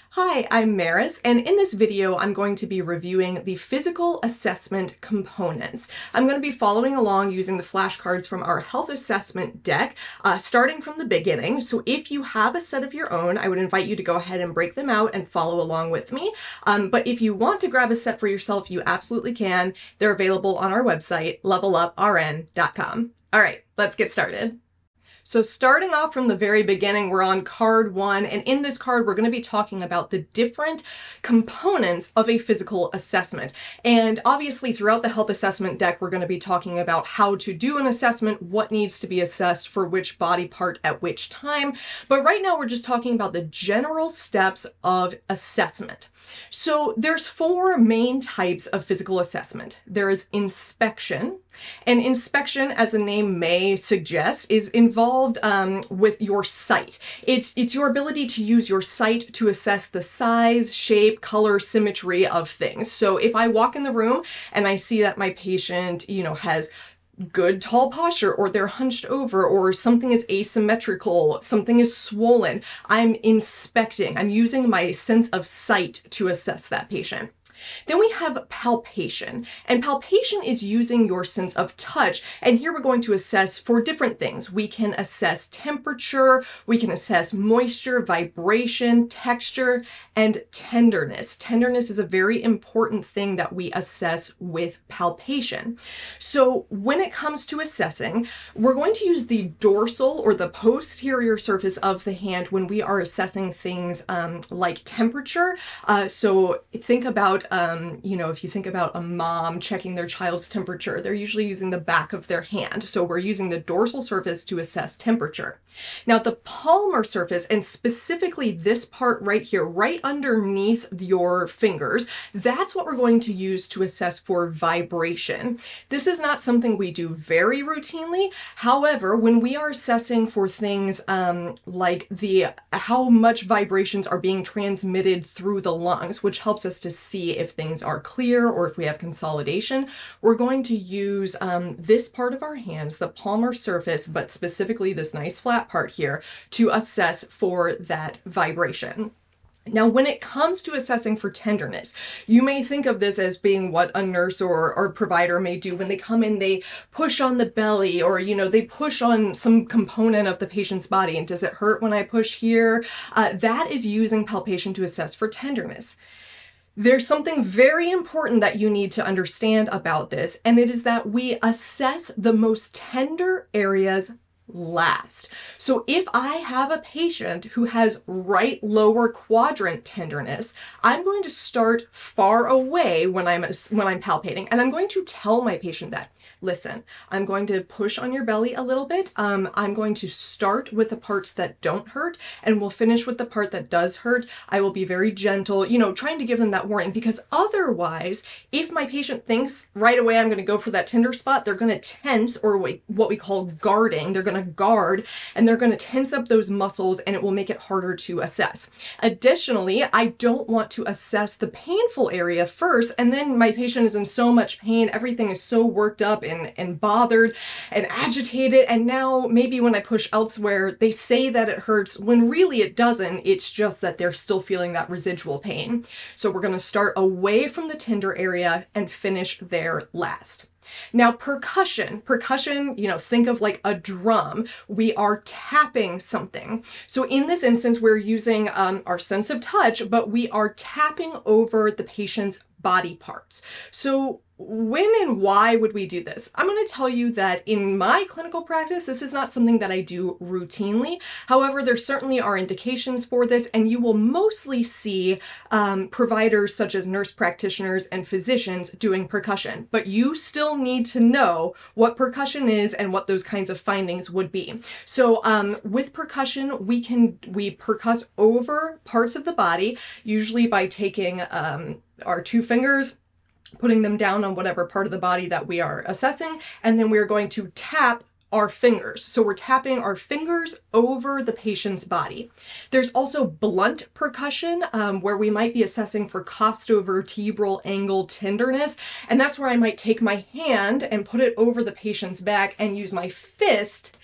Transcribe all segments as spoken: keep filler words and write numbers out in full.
Hi, I'm Meris, and in this video I'm going to be reviewing the physical assessment components. I'm going to be following along using the flashcards from our health assessment deck, uh, starting from the beginning. So if you have a set of your own, I would invite you to go ahead and break them out and follow along with me. Um, but if you want to grab a set for yourself, you absolutely can. They're available on our website, level up R N dot com. All right, let's get started. So starting off from the very beginning, we're on card one, and in this card, we're going to be talking about the different components of a physical assessment. And obviously throughout the health assessment deck, we're going to be talking about how to do an assessment, what needs to be assessed for which body part at which time. But right now, we're just talking about the general steps of assessment. So there's four main types of physical assessment. There is inspection, and inspection, as the name may suggest, is involved um, with your sight. It's, it's your ability to use your sight to assess the size, shape, color, symmetry of things. So if I walk in the room and I see that my patient, you know, has good tall posture, or they're hunched over, or something is asymmetrical, something is swollen, I'm inspecting. I'm using my sense of sight to assess that patient. Then we have palpation, and palpation is using your sense of touch. And here we're going to assess for different things. We can assess temperature, we can assess moisture, vibration, texture, and tenderness. Tenderness is a very important thing that we assess with palpation. So when it comes to assessing, we're going to use the dorsal or the posterior surface of the hand when we are assessing things um, like temperature. Uh, so think about Um, you know, if you think about a mom checking their child's temperature, they're usually using the back of their hand. So we're using the dorsal surface to assess temperature. Now the palmar surface, and specifically this part right here, right underneath your fingers, that's what we're going to use to assess for vibration. This is not something we do very routinely. However, when we are assessing for things um, like the how much vibrations are being transmitted through the lungs, which helps us to see if things are clear or if we have consolidation, we're going to use um, this part of our hands, the palmar surface, but specifically this nice flat part here, to assess for that vibration. Now, when it comes to assessing for tenderness, you may think of this as being what a nurse or, or provider may do when they come in, they push on the belly, or, you know, they push on some component of the patient's body. And does it hurt when I push here? Uh, that is using palpation to assess for tenderness. There's something very important that you need to understand about this, and it is that we assess the most tender areas last. So if I have a patient who has right lower quadrant tenderness, I'm going to start far away when I'm when I'm palpating, and I'm going to tell my patient that, listen, I'm going to push on your belly a little bit. Um, I'm going to start with the parts that don't hurt, and we'll finish with the part that does hurt. I will be very gentle, you know, trying to give them that warning, because otherwise, if my patient thinks right away I'm going to go for that tender spot, they're going to tense, or what we call guarding. They're going to guard, and they're going to tense up those muscles, and it will make it harder to assess. Additionally, I don't want to assess the painful area first, and then my patient is in so much pain, everything is so worked up and, and bothered and agitated, and now maybe when I push elsewhere, they say that it hurts when really it doesn't. It's just that they're still feeling that residual pain. So we're going to start away from the tender area and finish there last. Now, percussion, percussion, you know, think of like a drum. We are tapping something. So in this instance, we're using um, our sense of touch, but we are tapping over the patient's body parts. So when and why would we do this? I'm going to tell you that in my clinical practice, this is not something that I do routinely. However, there certainly are indications for this, and you will mostly see um, providers such as nurse practitioners and physicians doing percussion. But you still need to know what percussion is and what those kinds of findings would be. So um, with percussion, we can we percuss over parts of the body, usually by taking um, our two fingers, putting them down on whatever part of the body that we are assessing, and then we're going to tap our fingers. So we're tapping our fingers over the patient's body. There's also blunt percussion, um, where we might be assessing for costovertebral angle tenderness, and that's where I might take my hand and put it over the patient's back and use my fist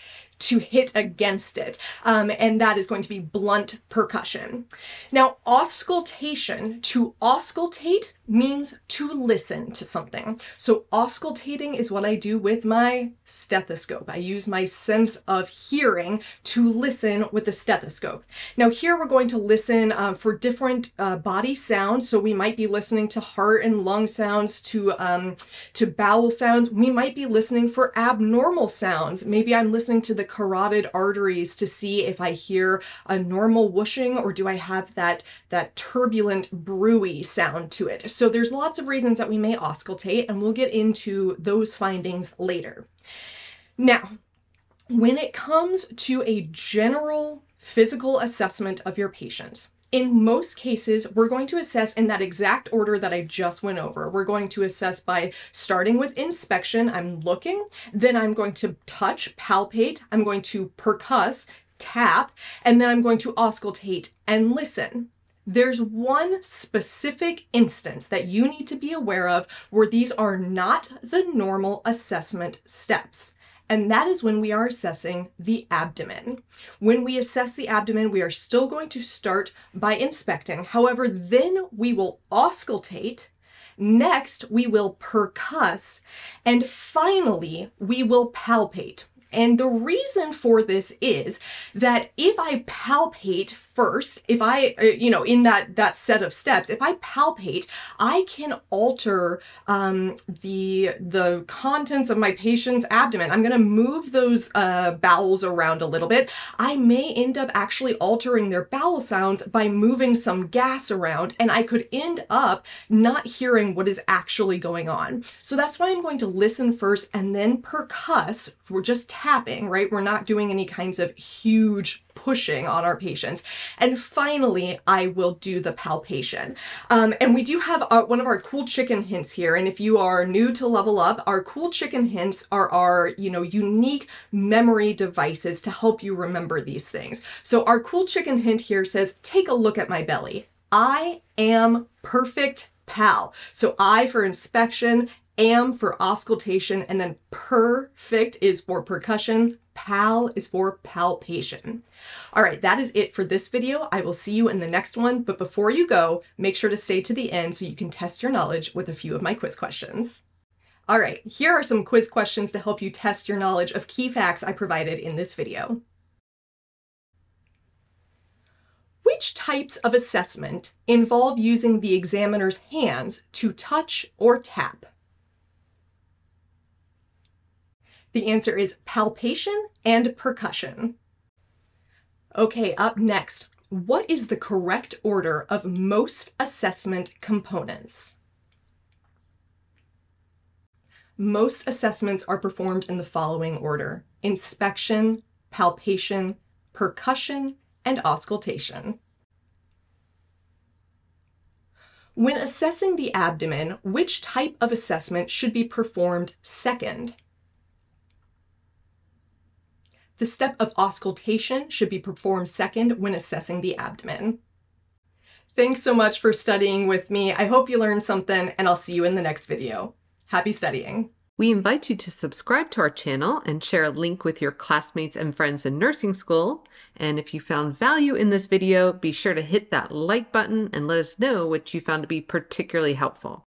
to hit against it. Um, and that is going to be blunt percussion. Now, auscultation, to auscultate means to listen to something. So auscultating is what I do with my stethoscope. I use my sense of hearing to listen with the stethoscope. Now here we're going to listen uh, for different uh, body sounds. So we might be listening to heart and lung sounds, to, um, to bowel sounds. We might be listening for abnormal sounds. Maybe I'm listening to the carotid arteries to see if I hear a normal whooshing, or do I have that, that turbulent brewy sound to it. So there's lots of reasons that we may auscultate, and we'll get into those findings later. Now, when it comes to a general physical assessment of your patients, in most cases, we're going to assess in that exact order that I just went over. We're going to assess by starting with inspection. I'm looking, then I'm going to touch, palpate, I'm going to percuss, tap, and then I'm going to auscultate and listen. There's one specific instance that you need to be aware of where these are not the normal assessment steps. And that is when we are assessing the abdomen. When we assess the abdomen, we are still going to start by inspecting. However, then we will auscultate. Next, we will percuss. And finally, we will palpate. And the reason for this is that if I palpate first, if I, you know, in that, that set of steps, if I palpate, I can alter um, the, the contents of my patient's abdomen. I'm going to move those uh, bowels around a little bit. I may end up actually altering their bowel sounds by moving some gas around, and I could end up not hearing what is actually going on. So that's why I'm going to listen first and then percuss. We're just tapping, right? We're not doing any kinds of huge pushing on our patients. And finally, I will do the palpation. Um, and we do have our, one of our cool chicken hints here. And if you are new to Level Up, our cool chicken hints are our, you know, unique memory devices to help you remember these things. So our cool chicken hint here says, take a look at my belly. I am perfect pal. So I for inspection, am for auscultation, and then perfect is for percussion, pal is for palpation. All right, that is it for this video. I will see you in the next one, but before you go, make sure to stay to the end so you can test your knowledge with a few of my quiz questions. All right, here are some quiz questions to help you test your knowledge of key facts I provided in this video. Which types of assessment involve using the examiner's hands to touch or tap? The answer is palpation and percussion. Okay, up next, what is the correct order of most assessment components? Most assessments are performed in the following order: inspection, palpation, percussion, and auscultation. When assessing the abdomen, which type of assessment should be performed second? The step of auscultation should be performed second when assessing the abdomen. Thanks so much for studying with me. I hope you learned something, and I'll see you in the next video. Happy studying. We invite you to subscribe to our channel and share a link with your classmates and friends in nursing school. And if you found value in this video, be sure to hit that like button and let us know what you found to be particularly helpful.